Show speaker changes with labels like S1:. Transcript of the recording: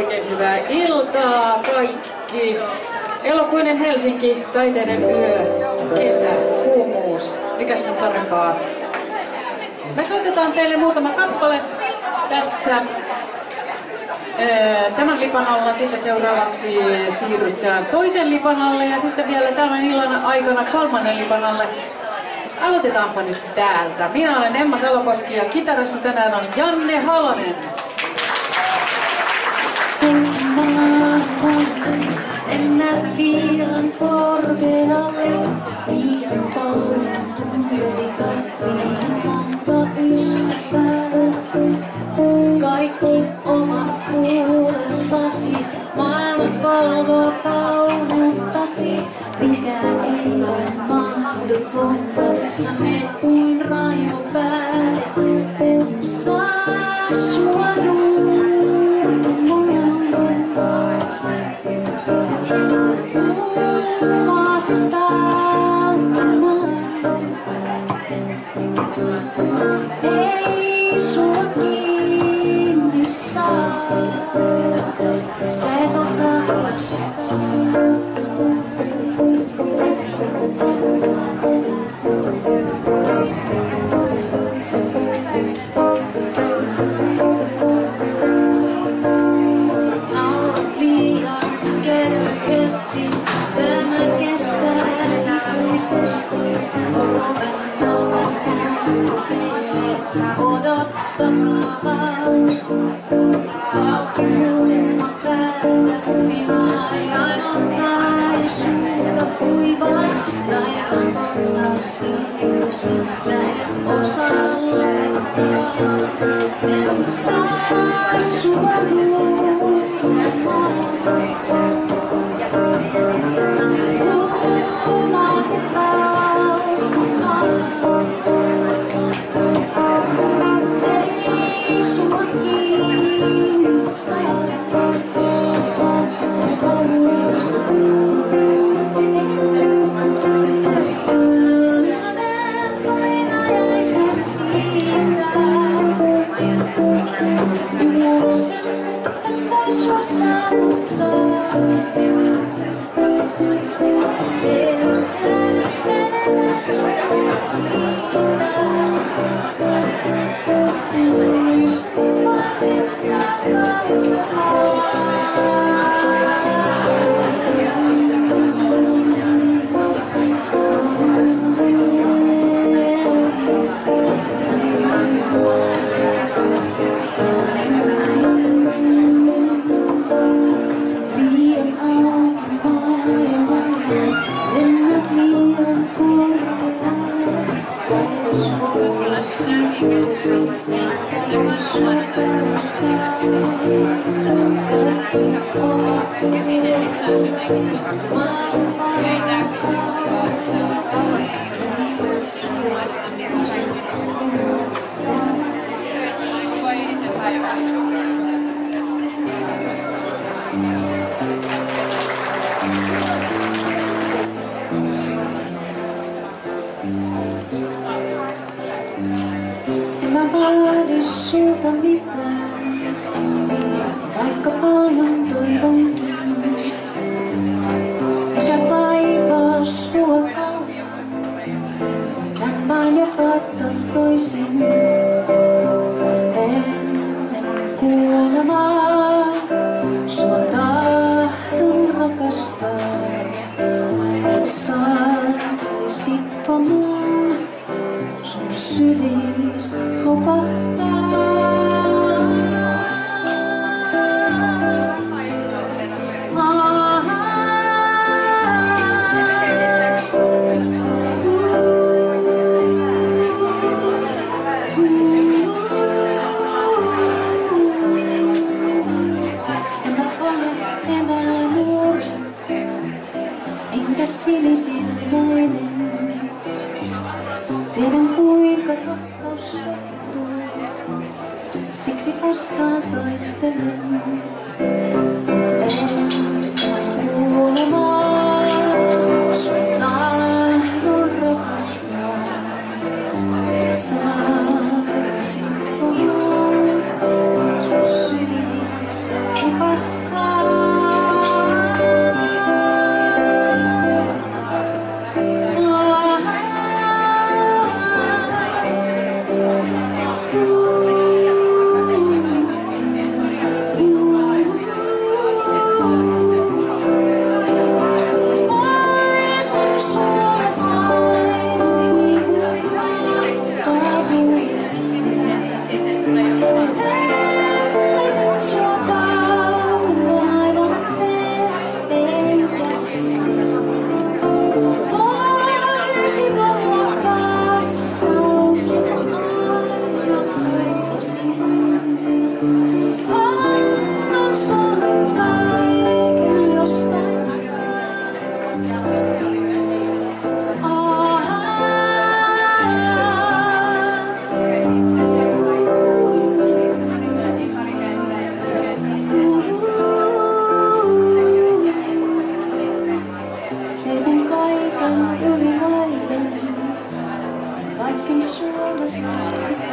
S1: oikein hyvää iltaa kaikki. Elokuinen Helsinki, taiteiden yö, kesä, kuumuus. Mikäs on parempaa? Me soitetaan teille muutama kappale tässä tämän lipan alla. Sitten seuraavaksi siirrytään toisen lipan alle ja sitten vielä tämän illan aikana kolmannen lipan alle. Aloitetaanpa nyt täältä. Minä olen Emma Salokoski ja kitarassa tänään on Janne Halonen. En mene liian korkealle, liian paljon tunteita, liian monta ystävää. Kaikki omat kuulellasi, maailma palvoo kauneuttasi. Mikään ei ole mahdotonta, sä meet kuin rajopää. En saa sua juurtumaan. Ei sua kiinni saa, sä et osaa vastaa. Naurat liian kerkeästi, tämä kestää ikuisesti. Huomenna sä meille, odottakaa vaan. Auki mulla päätä uimaa, ja ainoa ei suuta kuivaa. Taivas monta sivusi, sä et osaa laittaa. En saa sua juurtumaan. Puhumasit laukumaan. Ei sua kiinni saa, se varmistaa. Yllänen painajaisen siitä. Juoksen, en voi sua saavuttaa. En mä vaadi sulta mitään, vaikka paljon toivonkin. Enkä kaipaa sua kauan, tän vain joka tahtoisin. Ennen kuolemaa sua tahdon rakastaa. Saisitko mun sun sylis nukahtaa? Enkä sinisilmäinen, tiedän kuinka rakkaus sattuu, siksi vastaan taistelen. Mut en kuolemaa, sun tahdon rakastaa. Saisitko mun sun sylissä nukahtaa?
S2: Kaiken Suomessa